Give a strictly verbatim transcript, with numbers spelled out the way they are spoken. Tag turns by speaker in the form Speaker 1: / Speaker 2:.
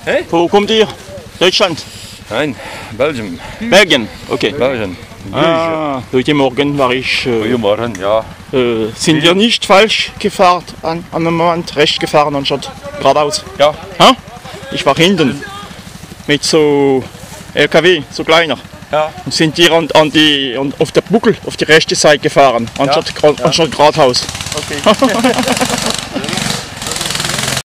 Speaker 1: Hey?
Speaker 2: Wo kommt ihr? Deutschland?
Speaker 1: Nein, Belgien.
Speaker 2: Belgien? Okay.
Speaker 1: Belgien.
Speaker 2: Ah, heute Morgen war ich. Äh,
Speaker 1: Guten Morgen, ja.
Speaker 2: äh, sind wir nicht falsch gefahren? An, an einem Moment recht gefahren anstatt geradeaus?
Speaker 1: Ja.
Speaker 2: Ha? Ich war hinten mit so L K W, so kleiner.
Speaker 1: Ja.
Speaker 2: Und sind die an, an die an, auf der Buckel auf die rechte Seite gefahren, anstatt,
Speaker 1: Ja.
Speaker 2: anstatt geradeaus.
Speaker 1: Okay.